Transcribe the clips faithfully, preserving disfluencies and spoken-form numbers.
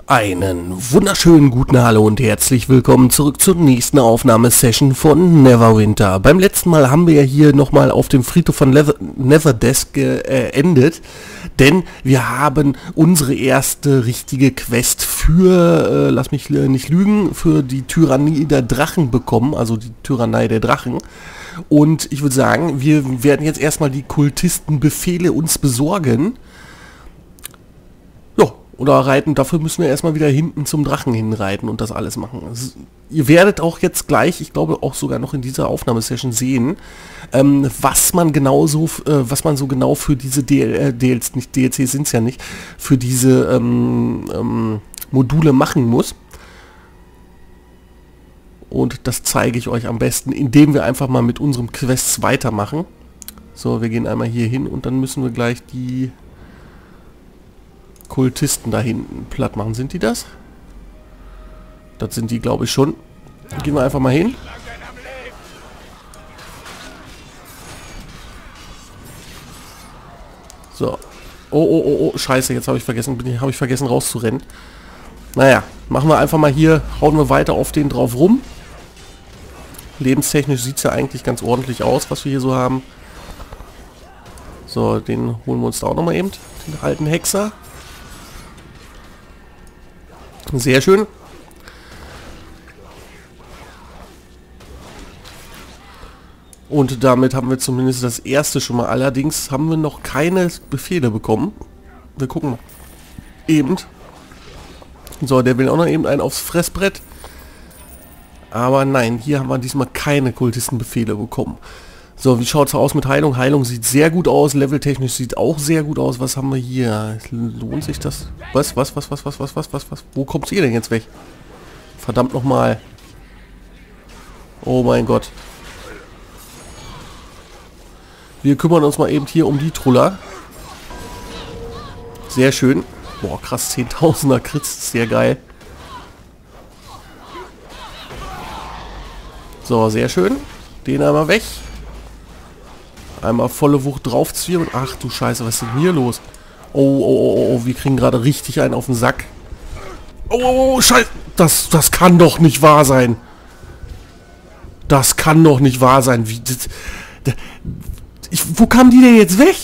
Einen wunderschönen guten Hallo und herzlich willkommen zurück zur nächsten Aufnahmesession von Neverwinter. Beim letzten Mal haben wir ja hier nochmal auf dem Friedhof von Lever Neverdesk geendet, äh, denn wir haben unsere erste richtige Quest für, äh, lass mich nicht lügen, für die Tyrannie der Drachen bekommen, also die Tyrannei der Drachen. Und ich würde sagen, wir werden jetzt erstmal die Kultistenbefehle uns besorgen. Oder reiten, dafür müssen wir erstmal wieder hinten zum Drachen hinreiten und das alles machen. Also, ihr werdet auch jetzt gleich, ich glaube auch sogar noch in dieser Aufnahmesession sehen, ähm, was man genau so, äh, was man so genau für diese D L, äh, D L Cs, nicht D L Cs sind es ja nicht, für diese ähm, ähm, Module machen muss. Und das zeige ich euch am besten, indem wir einfach mal mit unserem Quests weitermachen. So, wir gehen einmal hier hin und dann müssen wir gleich die Kultisten da hinten platt machen. Sind die das? Das sind die, glaube ich, schon. Gehen wir einfach mal hin. So. Oh, oh, oh, oh. Scheiße, jetzt habe ich vergessen, bin ich, habe ich vergessen rauszurennen. Naja, machen wir einfach mal hier, hauen wir weiter auf den drauf rum. Lebenstechnisch sieht es ja eigentlich ganz ordentlich aus, was wir hier so haben. So, den holen wir uns da auch nochmal eben. Den alten Hexer. Sehr schön. Und damit haben wir zumindest das erste schon mal. Allerdings haben wir noch keine Befehle bekommen. Wir gucken eben. So, der will auch noch eben einen aufs Fressbrett. Aber nein, hier haben wir diesmal keine Kultistenbefehle bekommen. So, wie schaut es aus mit Heilung? Heilung sieht sehr gut aus, leveltechnisch sieht auch sehr gut aus. Was haben wir hier? Lohnt sich das? Was, was, was, was, was, was, was, was, was? Wo kommt ihr denn jetzt weg? Verdammt nochmal. Oh mein Gott. Wir kümmern uns mal eben hier um die Truller. Sehr schön. Boah, krass, zehntausender Crits, sehr geil. So, sehr schön. Den einmal weg. Einmal volle Wucht draufziehen und ach du Scheiße, was ist denn hier los? Oh, oh, oh, oh, wir kriegen gerade richtig einen auf den Sack. Oh, oh, oh, Scheiße, das, das kann doch nicht wahr sein. Das kann doch nicht wahr sein. Wie, das, das, ich, wo kamen die denn jetzt weg?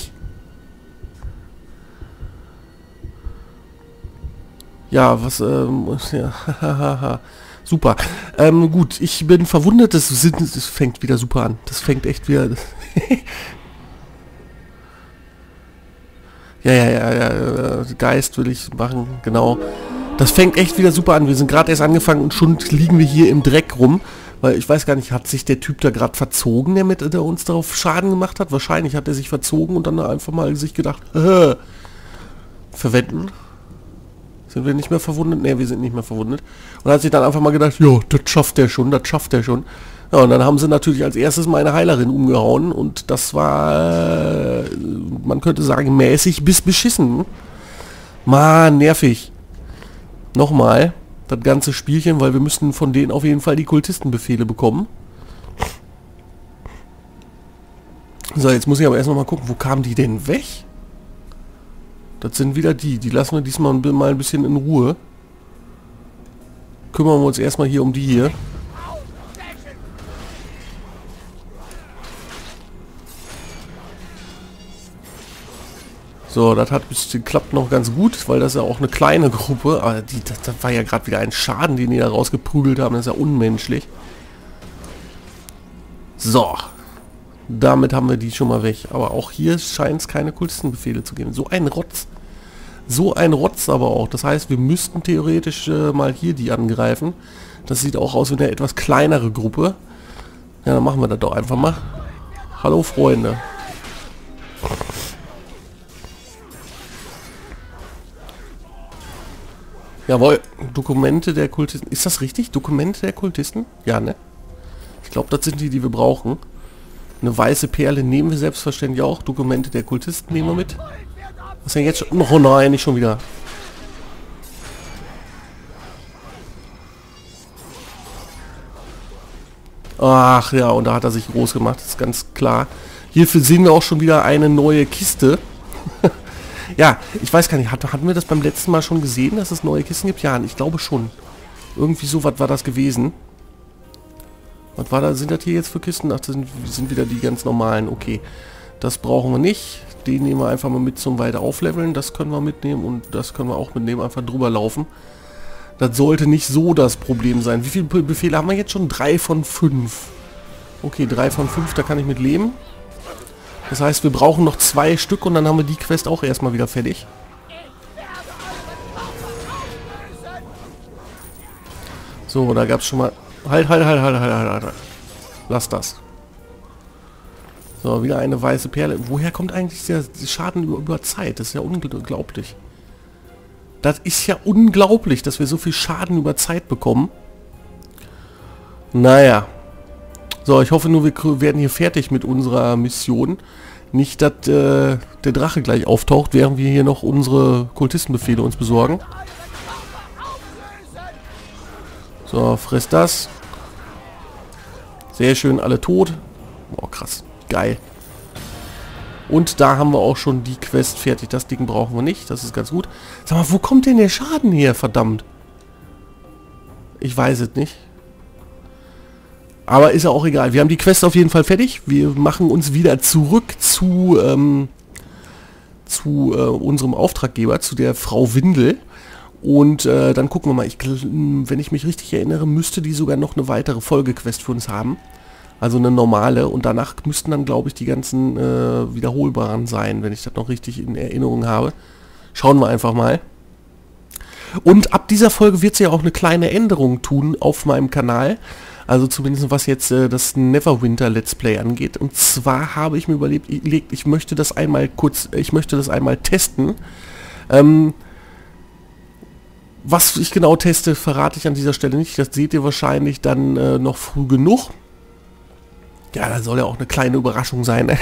Ja, was, ähm, ja, super. Ähm, gut, ich bin verwundert, das, das fängt wieder super an. Das fängt echt wieder... ja, ja, ja, ja, Geist will ich machen, genau. Das fängt echt wieder super an. Wir sind gerade erst angefangen und schon liegen wir hier im Dreck rum. Weil ich weiß gar nicht, hat sich der Typ da gerade verzogen, der mit der uns darauf Schaden gemacht hat? Wahrscheinlich hat er sich verzogen und dann einfach mal sich gedacht, äh, verwenden. Sind wir nicht mehr verwundet? Ne, wir sind nicht mehr verwundet. Und hat sich dann einfach mal gedacht, ja, das schafft der schon, das schafft der schon. Ja, und dann haben sie natürlich als erstes meine Heilerin umgehauen und das war, äh, man könnte sagen, mäßig bis beschissen. Mann, nervig. Nochmal, das ganze Spielchen, weil wir müssten von denen auf jeden Fall die Kultistenbefehle bekommen. So, jetzt muss ich aber erst noch mal gucken, wo kamen die denn weg? Das sind wieder die. Die lassen wir diesmal mal ein bisschen in Ruhe. Kümmern wir uns erstmal hier um die hier. So, das hat bisschen, klappt noch ganz gut, weil das ja auch eine kleine Gruppe. Aber die, das, das war ja gerade wieder ein Schaden, den die da rausgeprügelt haben. Das ist ja unmenschlich. So. Damit haben wir die schon mal weg. Aber auch hier scheint es keine Kultistenbefehle zu geben. So ein Rotz. So ein Rotz aber auch. Das heißt, wir müssten theoretisch äh, mal hier die angreifen. Das sieht auch aus wie eine etwas kleinere Gruppe. Ja, dann machen wir das doch einfach mal. Hallo Freunde. Jawohl, Dokumente der Kultisten. Ist das richtig? Dokumente der Kultisten? Ja, ne? Ich glaube, das sind die, die wir brauchen. Eine weiße Perle nehmen wir selbstverständlich auch. Dokumente der Kultisten nehmen wir mit. Was ist denn jetzt schon? Oh nein, nicht schon wieder. Ach ja, und da hat er sich groß gemacht, das ist ganz klar. Hierfür sehen wir auch schon wieder eine neue Kiste. Ja, ich weiß gar nicht, hat, hatten wir das beim letzten Mal schon gesehen, dass es neue Kisten gibt? Ja, ich glaube schon. Irgendwie so was war das gewesen. Was war da? Sind das hier jetzt für Kisten? Ach, das sind, sind wieder die ganz normalen. Okay, das brauchen wir nicht. Den nehmen wir einfach mal mit zum weiter aufleveln. Das können wir mitnehmen und das können wir auch mitnehmen. Einfach drüber laufen. Das sollte nicht so das Problem sein. Wie viele Befehle haben wir jetzt schon? Drei von fünf. Okay, drei von fünf, da kann ich mit leben. Das heißt, wir brauchen noch zwei Stück und dann haben wir die Quest auch erstmal wieder fertig. So, da gab es schon mal... Halt, halt, halt, halt, halt, halt, halt. Lass das. So, wieder eine weiße Perle. Woher kommt eigentlich der Schaden über, über Zeit? Das ist ja unglaublich. Das ist ja unglaublich, dass wir so viel Schaden über Zeit bekommen. Naja. So, ich hoffe nur, wir werden hier fertig mit unserer Mission. Nicht, dass äh, der Drache gleich auftaucht, während wir hier noch unsere Kultistenbefehle uns besorgen. So, frisst das. Sehr schön, alle tot. Boah, krass. Geil. Und da haben wir auch schon die Quest fertig. Das Ding brauchen wir nicht. Das ist ganz gut. Sag mal, wo kommt denn der Schaden her? Verdammt. Ich weiß es nicht. Aber ist ja auch egal. Wir haben die Quest auf jeden Fall fertig. Wir machen uns wieder zurück zu, ähm, zu äh, unserem Auftraggeber, zu der Frau Windel. Und äh, dann gucken wir mal. Ich, wenn ich mich richtig erinnere, müsste die sogar noch eine weitere Folgequest für uns haben. Also eine normale. Und danach müssten dann, glaube ich, die ganzen äh, wiederholbaren sein, wenn ich das noch richtig in Erinnerung habe. Schauen wir einfach mal. Und ab dieser Folge wird es ja auch eine kleine Änderung tun auf meinem Kanal. Also zumindest was jetzt äh, das Neverwinter Let's Play angeht. Und zwar habe ich mir überlegt, ich möchte das einmal kurz, ich möchte das einmal testen. Ähm, was ich genau teste, verrate ich an dieser Stelle nicht. Das seht ihr wahrscheinlich dann äh, noch früh genug. Ja, da soll ja auch eine kleine Überraschung sein. Ne?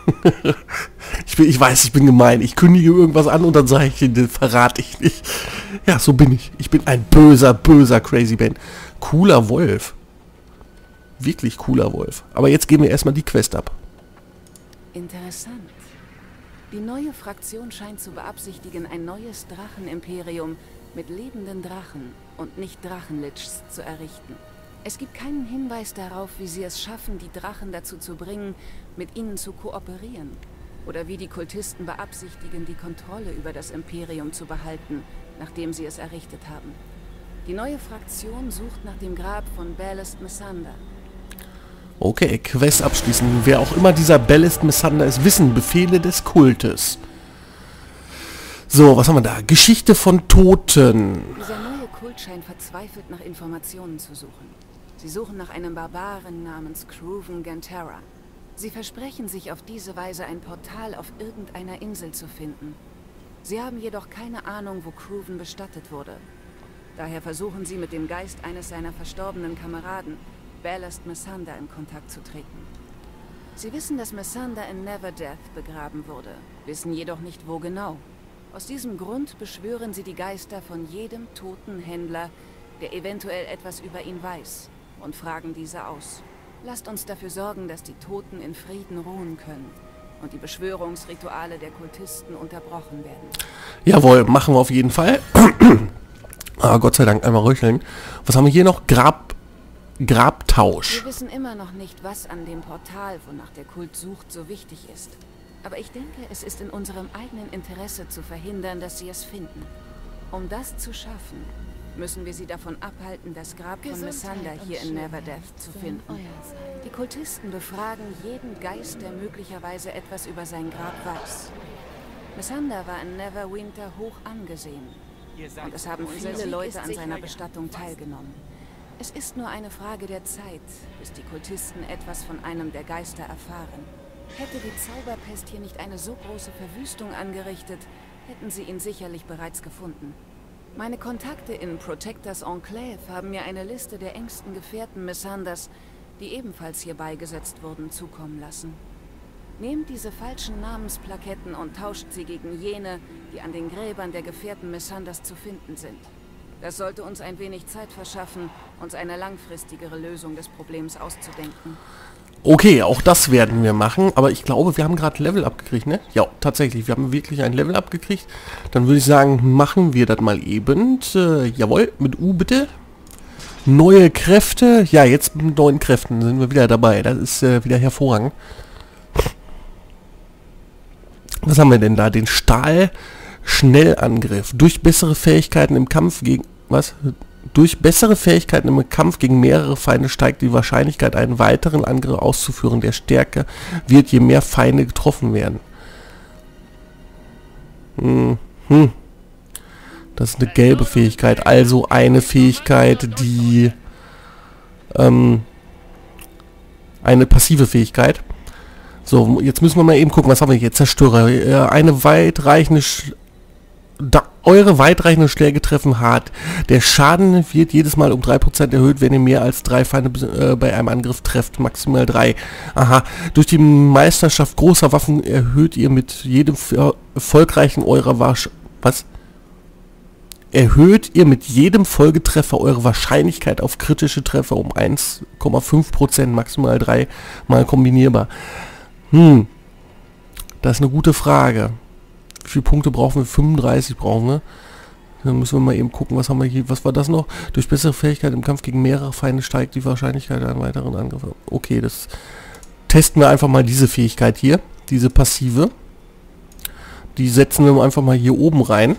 ich, bin, ich weiß, ich bin gemein. Ich kündige irgendwas an und dann sage ich, das verrate ich nicht. Ja, so bin ich. Ich bin ein böser, böser Crazy Ben. Cooler Wolf. Wirklich cooler Wolf. Aber jetzt geben wir erstmal die Quest ab. Interessant. Die neue Fraktion scheint zu beabsichtigen, ein neues Drachenimperium mit lebenden Drachen und nicht Drachenlichs zu errichten. Es gibt keinen Hinweis darauf, wie sie es schaffen, die Drachen dazu zu bringen, mit ihnen zu kooperieren. Oder wie die Kultisten beabsichtigen, die Kontrolle über das Imperium zu behalten, nachdem sie es errichtet haben. Die neue Fraktion sucht nach dem Grab von Ballast Messander. Okay, Quest abschließen. Wer auch immer dieser Ballast Messander ist, wissen Befehle des Kultes. So, was haben wir da? Geschichte von Toten. Dieser neue Kult scheint verzweifelt nach Informationen zu suchen. Sie suchen nach einem Barbaren namens Cruven Gantera. Sie versprechen sich auf diese Weise ein Portal auf irgendeiner Insel zu finden. Sie haben jedoch keine Ahnung, wo Cruven bestattet wurde. Daher versuchen sie mit dem Geist eines seiner verstorbenen Kameraden, Ballast Messander, in Kontakt zu treten. Sie wissen, dass Messander in Neverdeath begraben wurde, wissen jedoch nicht, wo genau. Aus diesem Grund beschwören sie die Geister von jedem toten Händler, der eventuell etwas über ihn weiß, und fragen diese aus. Lasst uns dafür sorgen, dass die Toten in Frieden ruhen können und die Beschwörungsrituale der Kultisten unterbrochen werden. Jawohl, machen wir auf jeden Fall. Ah, Gott sei Dank, einmal röcheln. Was haben wir hier noch? Grab, Grabtausch. Wir wissen immer noch nicht, was an dem Portal, wonach der Kult sucht, so wichtig ist. Aber ich denke, es ist in unserem eigenen Interesse zu verhindern, dass sie es finden. Um das zu schaffen, müssen wir sie davon abhalten, das Grab von Messander hier in Neverdeath zu finden. Die Kultisten befragen jeden Geist, der möglicherweise etwas über sein Grab weiß. Messander war in Neverwinter hoch angesehen. Und es haben viele Leute an seiner Bestattung teilgenommen. Es ist nur eine Frage der Zeit, bis die Kultisten etwas von einem der Geister erfahren. Hätte die Zauberpest hier nicht eine so große Verwüstung angerichtet, hätten sie ihn sicherlich bereits gefunden. Meine Kontakte in Protectors Enclave haben mir eine Liste der engsten Gefährten Messanders, die ebenfalls hier beigesetzt wurden, zukommen lassen. Nehmt diese falschen Namensplaketten und tauscht sie gegen jene, die an den Gräbern der Gefährten Messanders zu finden sind. Das sollte uns ein wenig Zeit verschaffen, uns eine langfristigere Lösung des Problems auszudenken. Okay, auch das werden wir machen, aber ich glaube, wir haben gerade Level abgekriegt, ne? Ja, tatsächlich, wir haben wirklich ein Level abgekriegt. Dann würde ich sagen, machen wir das mal eben. Äh, jawohl, mit U bitte. Neue Kräfte. Ja, jetzt mit neuen Kräften sind wir wieder dabei. Das ist äh, wieder hervorragend. Was haben wir denn da? Den Stahl-Schnellangriff. Durch bessere Fähigkeiten im Kampf gegen... Was? Durch bessere Fähigkeiten im Kampf gegen mehrere Feinde steigt die Wahrscheinlichkeit, einen weiteren Angriff auszuführen, der stärker wird, je mehr Feinde getroffen werden. Hm. Hm. Das ist eine gelbe Fähigkeit, also eine Fähigkeit, die ähm, eine passive Fähigkeit. So, jetzt müssen wir mal eben gucken, was haben wir hier? Zerstörer. Äh, eine weitreichende... Sch da eure weitreichenden Schläge treffen hart. Der Schaden wird jedes Mal um drei Prozent erhöht, wenn ihr mehr als drei Feinde äh, bei einem Angriff trefft. Maximal drei. Aha. Durch die Meisterschaft großer Waffen erhöht ihr mit jedem erfolgreichen eurer Wasch... Was? Erhöht ihr mit jedem Folgetreffer eure Wahrscheinlichkeit auf kritische Treffer um eins Komma fünf Prozent, maximal drei mal kombinierbar. Hm. Das ist eine gute Frage. Wie viele Punkte brauchen wir? fünfunddreißig brauchen wir. Dann müssen wir mal eben gucken, was haben wir hier. Was war das noch? Durch bessere Fähigkeit im Kampf gegen mehrere Feinde steigt die Wahrscheinlichkeit einen weiteren Angriff. Okay, das testen wir einfach mal diese Fähigkeit hier. Diese passive. Die setzen wir einfach mal hier oben rein.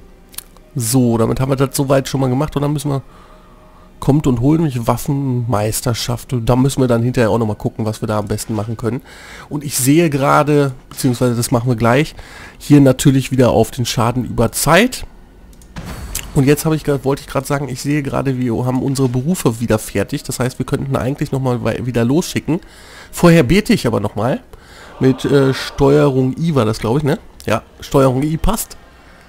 So, damit haben wir das soweit schon mal gemacht. Und dann müssen wir... Kommt und holt mich Waffenmeisterschaft. Und da müssen wir dann hinterher auch nochmal gucken, was wir da am besten machen können. Und ich sehe gerade, beziehungsweise das machen wir gleich, hier natürlich wieder auf den Schaden über Zeit. Und jetzt habe ich wollte ich gerade sagen, ich sehe gerade, wir haben unsere Berufe wieder fertig. Das heißt, wir könnten eigentlich nochmal wieder losschicken. Vorher bete ich aber nochmal. Mit äh, Steuerung I war das, glaube ich, ne? Ja, Steuerung I passt.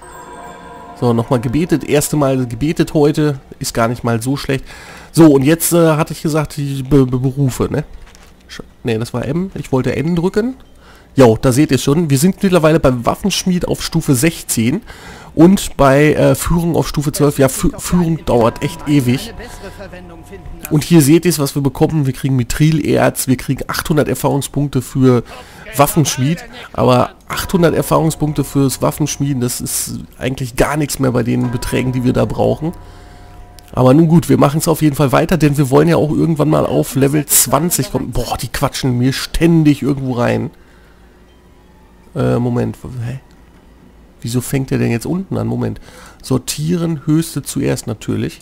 So, nochmal gebetet. Erste Mal gebetet heute. Ist gar nicht mal so schlecht. So, und jetzt äh, hatte ich gesagt, die Be Be Berufe, ne? Ne, das war M. Ich wollte N drücken. Jo, da seht ihr schon. Wir sind mittlerweile beim Waffenschmied auf Stufe sechzehn. Und bei äh, Führung auf Stufe zwölf. Ja, Fü Führung dauert echt ewig. Und hier seht ihr es, was wir bekommen. Wir kriegen Mithril-Erz. Wir kriegen achthundert Erfahrungspunkte für Waffenschmied. Aber achthundert Erfahrungspunkte fürs Waffenschmieden, das ist eigentlich gar nichts mehr bei den Beträgen, die wir da brauchen. Aber nun gut, wir machen es auf jeden Fall weiter, denn wir wollen ja auch irgendwann mal auf Level zwanzig kommen. Boah, die quatschen mir ständig irgendwo rein. Äh, Moment. Hä? Wieso fängt der denn jetzt unten an? Moment. Sortieren, höchste zuerst natürlich.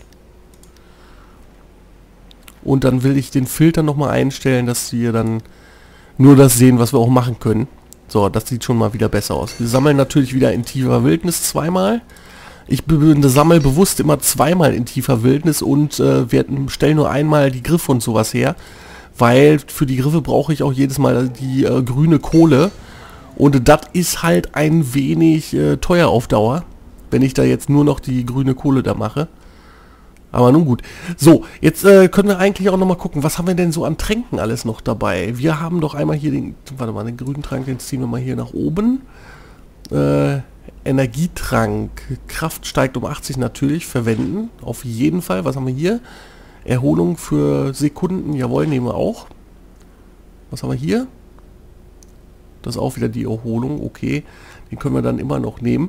Und dann will ich den Filter nochmal einstellen, dass wir dann nur das sehen, was wir auch machen können. So, das sieht schon mal wieder besser aus. Wir sammeln natürlich wieder in tiefer Wildnis zweimal. Ich sammle bewusst immer zweimal in tiefer Wildnis und äh, stelle nur einmal die Griffe und sowas her. Weil für die Griffe brauche ich auch jedes Mal die äh, grüne Kohle. Und das ist halt ein wenig äh, teuer auf Dauer, wenn ich da jetzt nur noch die grüne Kohle da mache. Aber nun gut. So, jetzt äh, können wir eigentlich auch noch mal gucken, was haben wir denn so an Tränken alles noch dabei? Wir haben doch einmal hier den, warte mal, den grünen Trank, den ziehen wir mal hier nach oben. Äh, Energietrank, Kraft steigt um achtzig natürlich, verwenden, auf jeden Fall. Was haben wir hier? Erholung für Sekunden, jawohl, nehmen wir auch. Was haben wir hier? Das ist auch wieder die Erholung, okay. Den können wir dann immer noch nehmen.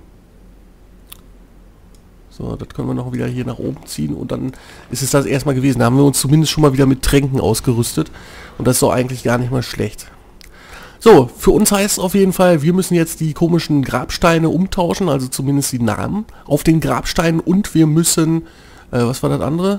So, das können wir noch wieder hier nach oben ziehen und dann ist es das erstmal gewesen. Da haben wir uns zumindest schon mal wieder mit Tränken ausgerüstet. Und das ist doch eigentlich gar nicht mal schlecht. So, für uns heißt es auf jeden Fall, wir müssen jetzt die komischen Grabsteine umtauschen, also zumindest die Namen auf den Grabsteinen und wir müssen, äh, was war das andere?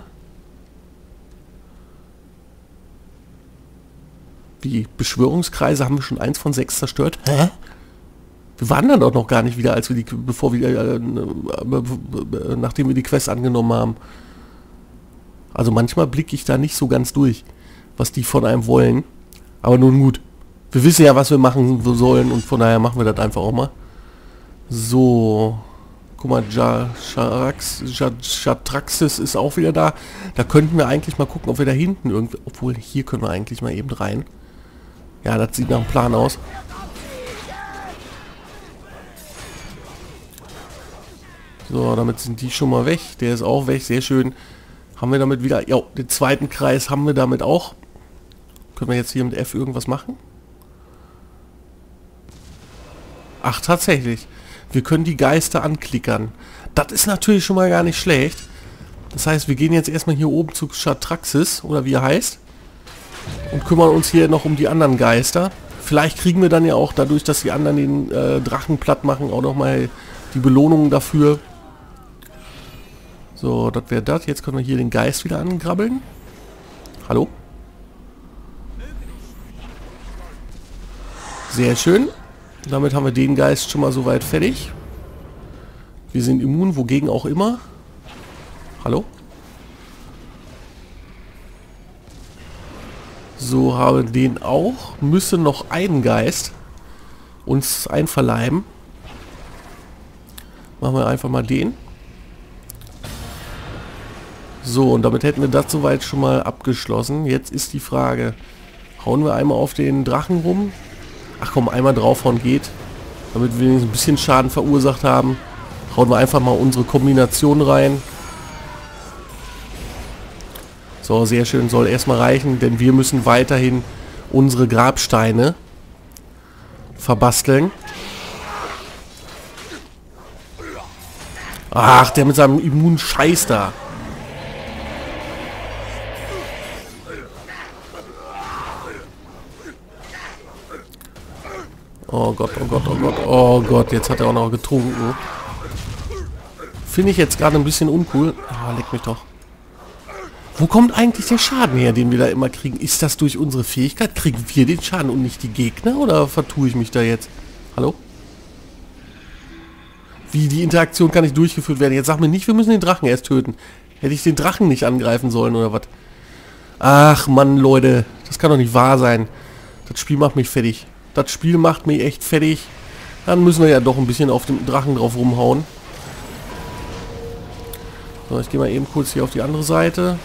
Die Beschwörungskreise haben wir schon eins von sechs zerstört. Hä? Wir waren dann doch noch gar nicht wieder, als wir die, bevor wir, äh, nachdem wir die Quest angenommen haben. Also manchmal blicke ich da nicht so ganz durch, was die von einem wollen. Aber nun gut. Wir wissen ja, was wir machen sollen und von daher machen wir das einfach auch mal. So. Guck mal, Jatraxis ist auch wieder da. Da könnten wir eigentlich mal gucken, ob wir da hinten irgendwie... Obwohl, hier können wir eigentlich mal eben rein. Ja, das sieht nach einem Plan aus. So, damit sind die schon mal weg. Der ist auch weg, sehr schön. Haben wir damit wieder... Ja, den zweiten Kreis haben wir damit auch. Können wir jetzt hier mit F irgendwas machen? Ach, tatsächlich. Wir können die Geister anklickern. Das ist natürlich schon mal gar nicht schlecht. Das heißt, wir gehen jetzt erstmal hier oben zu Chatraxis, oder wie er heißt. Und kümmern uns hier noch um die anderen Geister. Vielleicht kriegen wir dann ja auch dadurch, dass die anderen den äh, Drachen platt machen, auch noch mal die Belohnung dafür. So, das wäre das. Jetzt können wir hier den Geist wieder angrabbeln. Hallo? Sehr schön. Damit haben wir den Geist schon mal soweit fertig. Wir sind immun, wogegen auch immer. Hallo? So, haben den auch. Müssen noch einen Geist uns einverleiben. Machen wir einfach mal den. So, und damit hätten wir das soweit schon mal abgeschlossen. Jetzt ist die Frage, hauen wir einmal auf den Drachen rum? Ach komm, einmal draufhauen geht. Damit wir wenigstens ein bisschen Schaden verursacht haben. Hauen wir einfach mal unsere Kombination rein. So, sehr schön, soll erstmal reichen, denn wir müssen weiterhin unsere Grabsteine verbasteln. Ach, der mit seinem immunen Scheiß da. Oh Gott, oh Gott, oh Gott, oh Gott, jetzt hat er auch noch getrunken. Finde ich jetzt gerade ein bisschen uncool. Ah, leck mich doch. Wo kommt eigentlich der Schaden her, den wir da immer kriegen? Ist das durch unsere Fähigkeit? Kriegen wir den Schaden und nicht die Gegner? Oder vertue ich mich da jetzt? Hallo? Wie, die Interaktion kann nicht durchgeführt werden? Jetzt sag mir nicht, wir müssen den Drachen erst töten. Hätte ich den Drachen nicht angreifen sollen oder was? Ach Mann, Leute. Das kann doch nicht wahr sein. Das Spiel macht mich fertig. Das Spiel macht mich echt fertig. Dann müssen wir ja doch ein bisschen auf dem Drachen drauf rumhauen. So, ich gehe mal eben kurz hier auf die andere Seite.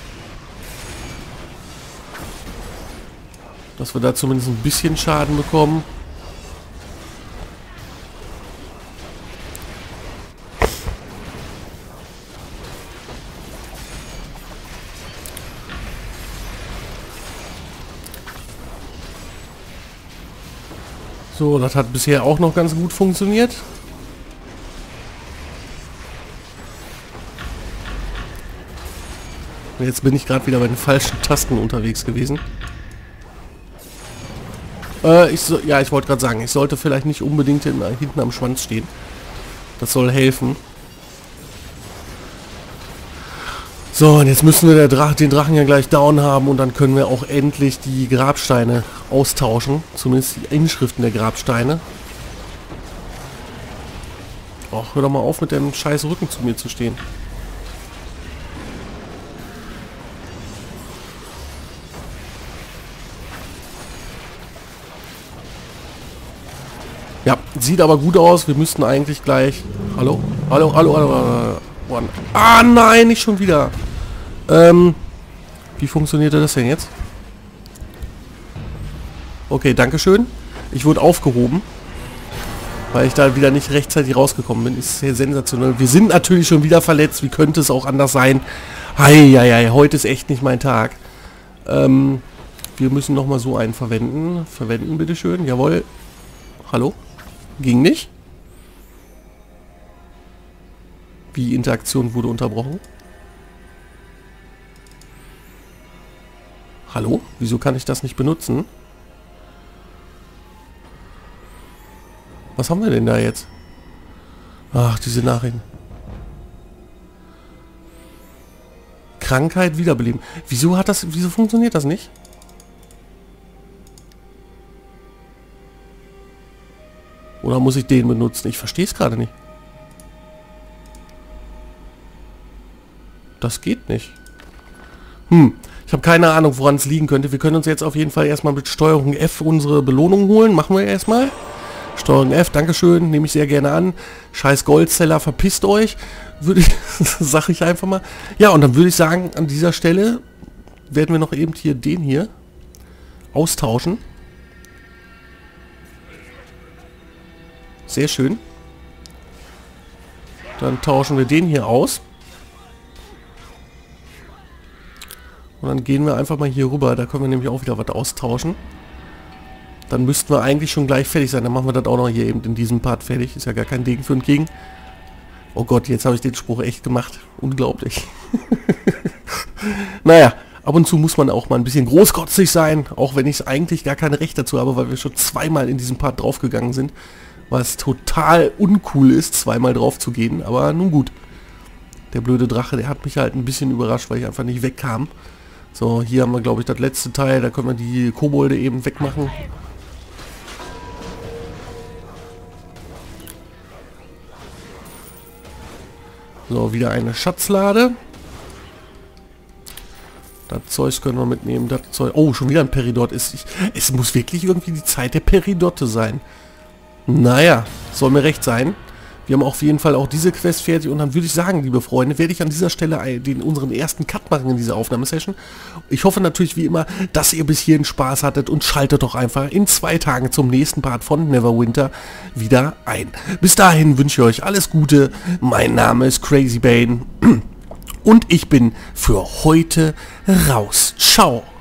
Dass wir da zumindest ein bisschen Schaden bekommen. So, das hat bisher auch noch ganz gut funktioniert. Und jetzt bin ich gerade wieder bei den falschen Tasten unterwegs gewesen. Äh, ich so, ja, ich wollte gerade sagen, ich sollte vielleicht nicht unbedingt in, hinten am Schwanz stehen. Das soll helfen. So, und jetzt müssen wir der Drach, den Drachen ja gleich down haben und dann können wir auch endlich die Grabsteine austauschen. Zumindest die Inschriften der Grabsteine. Och, hör doch mal auf mit dem scheiß Rücken zu mir zu stehen. Ja, sieht aber gut aus. Wir müssten eigentlich gleich... Hallo? Hallo, hallo, hallo, hallo. Ah, nein, nicht schon wieder. Ähm, wie funktionierte das denn jetzt? Okay, dankeschön. Ich wurde aufgehoben. Weil ich da wieder nicht rechtzeitig rausgekommen bin. Ist sehr sensationell. Wir sind natürlich schon wieder verletzt. Wie könnte es auch anders sein? Heieiei, heute ist echt nicht mein Tag. Ähm, wir müssen nochmal so einen verwenden. Verwenden, bitteschön. Jawohl. Hallo? Ging nicht? Die Interaktion wurde unterbrochen. Hallo? Wieso kann ich das nicht benutzen? Was haben wir denn da jetzt? Ach, diese Nachrichten. Krankheit wiederbeleben. Wieso hat das, wieso funktioniert das nicht? Oder muss ich den benutzen? Ich verstehe es gerade nicht. Das geht nicht. Hm, ich habe keine Ahnung, woran es liegen könnte. Wir können uns jetzt auf jeden Fall erstmal mit Steuerung F unsere Belohnung holen. Machen wir erstmal. Steuerung F, Dankeschön, nehme ich sehr gerne an. Scheiß Goldseller, verpisst euch. Würde ich, sag ich einfach mal. Ja, und dann würde ich sagen, an dieser Stelle werden wir noch eben hier den hier austauschen. Sehr schön. Dann tauschen wir den hier aus. Und dann gehen wir einfach mal hier rüber. Da können wir nämlich auch wieder was austauschen. Dann müssten wir eigentlich schon gleich fertig sein. Dann machen wir das auch noch hier eben in diesem Part fertig. Ist ja gar kein Degen für und gegen. Oh Gott, jetzt habe ich den Spruch echt gemacht. Unglaublich. Naja, ab und zu muss man auch mal ein bisschen großkotzig sein. Auch wenn ich eigentlich gar kein Recht dazu habe, weil wir schon zweimal in diesem Part draufgegangen sind. Was total uncool ist, zweimal drauf zu gehen. Aber nun gut. Der blöde Drache, der hat mich halt ein bisschen überrascht, weil ich einfach nicht wegkam. So, hier haben wir, glaube ich, das letzte Teil. Da können wir die Kobolde eben wegmachen. So, wieder eine Schatzlade. Das Zeug können wir mitnehmen. Das Zeug. Oh, schon wieder ein Peridot. Es, ich, es muss wirklich irgendwie die Zeit der Peridotte sein. Naja, soll mir recht sein. Wir haben auf jeden Fall auch diese Quest fertig und dann würde ich sagen, liebe Freunde, werde ich an dieser Stelle den, unseren ersten Cut machen in dieser Aufnahmesession. Ich hoffe natürlich wie immer, dass ihr bis hierhin Spaß hattet und schaltet doch einfach in zwei Tagen zum nächsten Part von Neverwinter wieder ein. Bis dahin wünsche ich euch alles Gute. Mein Name ist Crazy Bane und ich bin für heute raus. Ciao.